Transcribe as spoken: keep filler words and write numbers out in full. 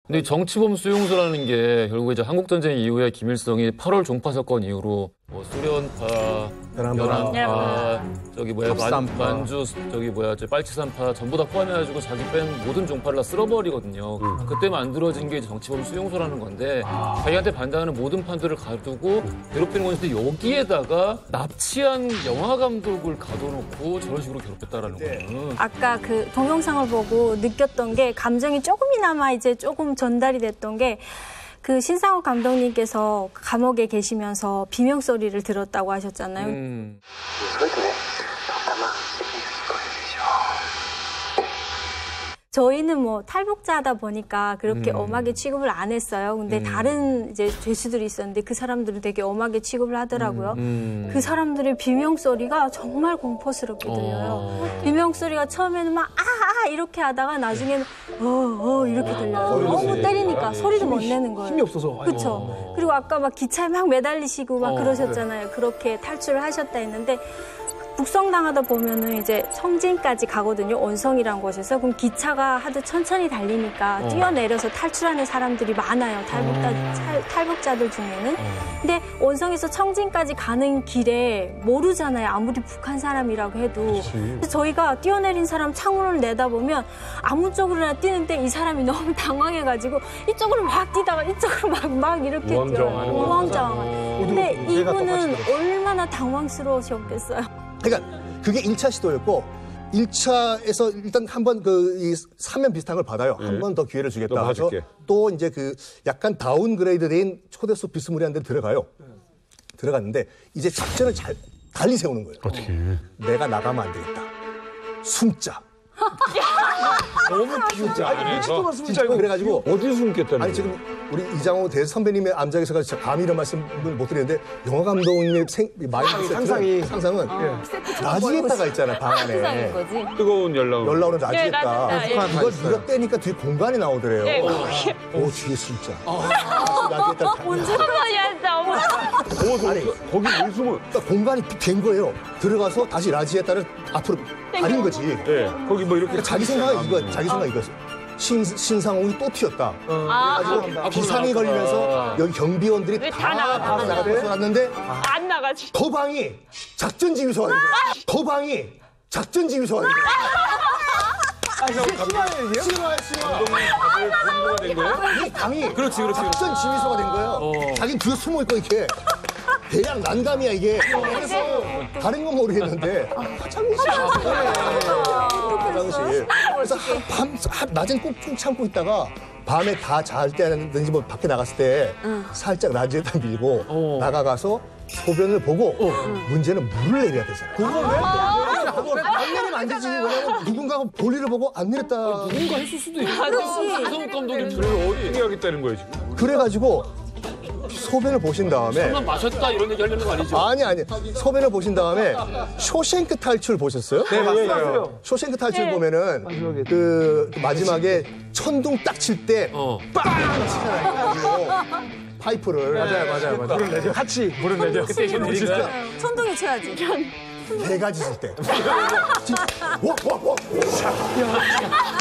근데 정치범 수용소라는 게 결국 이제 한국전쟁 이후에 김일성이 팔월 종파 사건 이후로 뭐 수련파, 연안파, 저기 뭐야 만, 만주 저기 뭐야 저 빨치산파 전부 다 포함해가지고 자기 뺀 모든 종파를 다 쓸어버리거든요. 음. 그때 만들어진 게 정치범 수용소라는 건데 아. 자기한테 반대하는 모든 판들을 가두고 괴롭히는 건데 여기에다가 납치한 영화 감독을 가둬놓고 저런 식으로 괴롭혔다라는 네. 거는 아까 그 동영상을 보고 느꼈던 게 감정이 조금이나마 이제 조금 전달이 됐던 게 그 신상욱 감독님께서 감옥에 계시면서 비명 소리를 들었다고 하셨잖아요. 음. 저희는 뭐 탈북자다 보니까 그렇게 음. 엄하게 취급을 안 했어요. 근데 음. 다른 이제 죄수들이 있었는데 그 사람들은 되게 엄하게 취급을 하더라고요. 음. 음. 그 사람들의 비명 소리가 정말 공포스럽게 들려요. 어. 비명 소리가 처음에는 막 아, 아 이렇게 하다가 나중에는 어, 어 이렇게 들려요. 어, 너무 때리니까 소리도 못 내는 거예요. 힘이 없어서. 그렇죠. 어. 그리고 아까 막 기차에 막 매달리시고 막 어, 그러셨잖아요. 그래. 그렇게 탈출을 하셨다 했는데 북송당하다 보면은 이제 청진까지 가거든요. 온성이라는 곳에서. 그럼 기차가 하도 천천히 달리니까 어. 뛰어내려서 탈출하는 사람들이 많아요. 탈북자, 어. 탈, 탈북자들 중에는. 어. 근데 온성에서 청진까지 가는 길에 모르잖아요. 아무리 북한 사람이라고 해도. 그래서 저희가 뛰어내린 사람 창문을 내다보면 아무 쪽으로나 뛰는데 이 사람이 너무 당황해가지고 이쪽으로 막 뛰다가 이쪽으로 막, 막 이렇게 뛰어요. 우왕좌왕. 근데 이분은 얼마나 당황스러우셨겠어요. 그러니까 그게 일 차 시도였고 일 차에서 일단 한번 그 이 사면 비슷한 걸 받아요. 네. 한 번 더 기회를 주겠다 해서 또 이제 그 약간 다운그레이드된 초대석 비스무리한 데 들어가요. 네. 들어갔는데 이제 작전을 잘 달리 세우는 거예요. 어떻게? 내가 나가면 안 되겠다. 숨자. 너무 비웃자. 아니, 미친 동안 숨자. 그래가지고 어디 숨겠다는 아니 지금 우리 이장호 대 선배님의 암작에서 진짜 감히 이런 말씀을 못 드리는데 영화 감독님의 생, 마인드 상상이 상상은 어. 라지에타가 있잖아 방 안에 뜨거운 열라운 열라운은 라지에타 네, 그걸 누가 떼니까 뒤에 공간이 나오더래요. 네, 오 뒤에 진짜 라지에타 언제 그러냐 어머 아니 거기 왜 숨을 그러니까 공간이 된 거예요. 들어가서 다시 라지에타를 앞으로 가린 거지. 네 거기 뭐 이렇게 자기 생각이 이거 자기 생각이 이거였어. 신, 신상홍이 또 튀었다. 아, 그래가지고 비상이 걸리면서 여기 경비원들이 다 나가 나가서 왔는데 안 나가지. 더 방이 작전 지휘소가 된 거야. 더 방이 작전 지휘소가 된 거야. 실화야 실화. 공부가 된 거예요? 이 방이 그렇지, 그렇지, 작전 지휘소가 된 거예요. 어. 자기는 뒤에 숨어 있고 이렇게. 대양 난감이야 이게. 그래서 다른 건 모르겠는데 화장실. 화장실. 그래서 밤 낮엔 꾹꾹 참고 있다가 밤에 다 잘 때든지 뭐 밖에 나갔을 때 응. 살짝 라지에다 밀고 어. 나가가서 소변을 보고 어. 문제는 물을 내려야 되잖아. 그거 왜? 안 내리면 안 되지. 왜냐면 누군가가 볼일을 보고 안 내렸다. 아, 누군가 했을 수도 있고. 신상욱 감독님 저를 어디 하겠다는 거예요 지금? 그래가지고 소변을 보신 다음에 술만 마셨다 이런 얘기 하려는 거 아니죠? 아니 아니 소변을 보신 다음에 쇼생크 탈출 보셨어요? 네 맞아요. 쇼생크 탈출 네. 보면은 그, 그 마지막에 천둥 딱 칠 때 어. 빵 치잖아요. 파이프를 맞아요 맞아요 맞아요. 물을 내죠. 같이 물을 내죠. 그때 이게 내린 거야? 천둥이 쳐야지. 네 가지 쓸 때. 와와와